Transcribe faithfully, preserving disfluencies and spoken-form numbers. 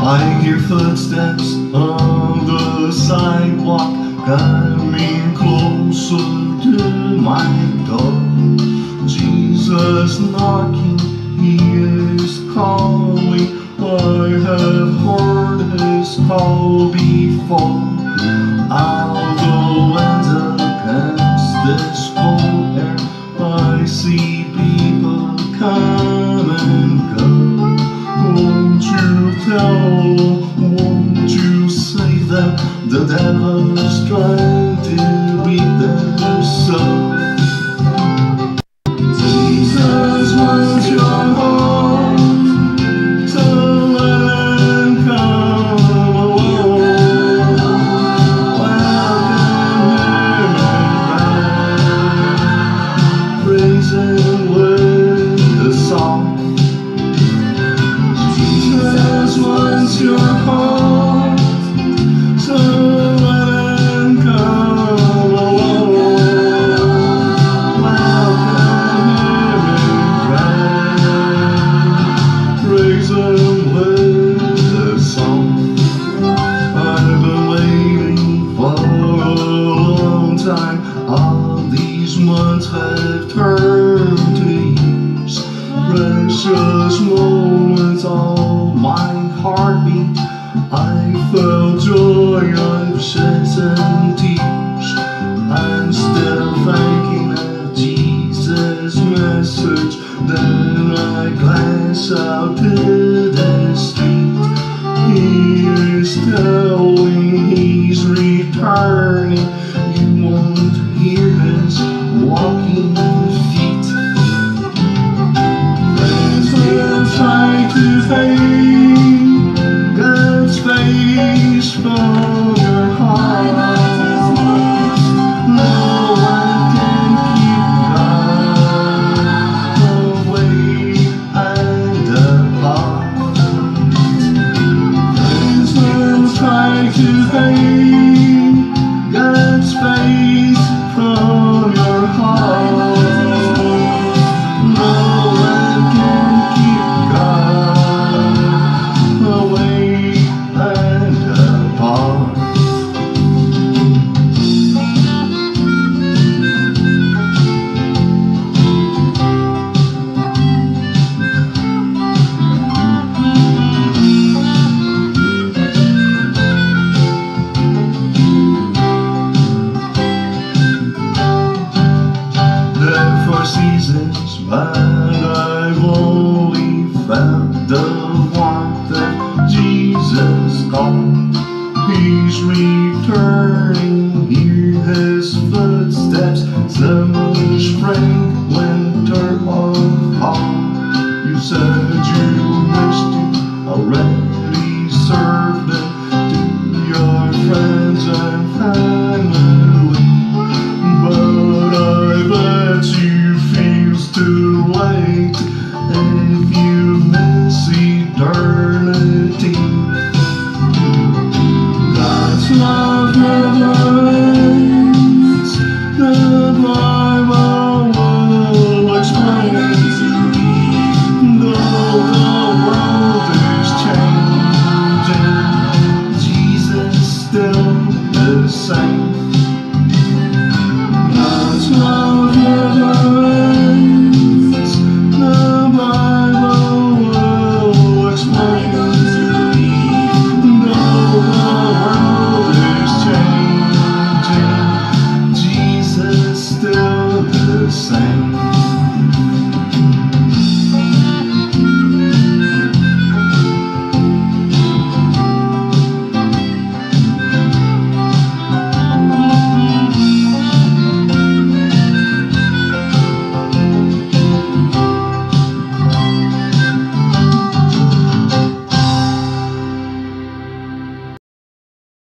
I hear footsteps on the sidewalk coming closer to my door. Jesus knocking, he is calling. I have heard his call before. Out the window past this cold air, I see people come and go. Won't you tell, won't you save them? The devil's trying to beat their soul. Jesus wants your heart, so let him come along. Welcome him and praise him with a song. Jesus wants your heart, so let him come along. Welcome him and praise him with a song. I've been waiting for a long time. All these months have turned to years. Precious moments, all my heartbeat. I felt joy, I've shed some tears. I'm still thinking of Jesus' message. Then I glance out to the street. He is telling he's returning. You won't hear his walking feet. Friends will try to fade God's face from your heart. No one can keep God away and apart. Friends will try to fade God's face from your heart. No one can keep God away and apart. There for seasons, but I've only felt the warmth of Jesus' call. He's returning.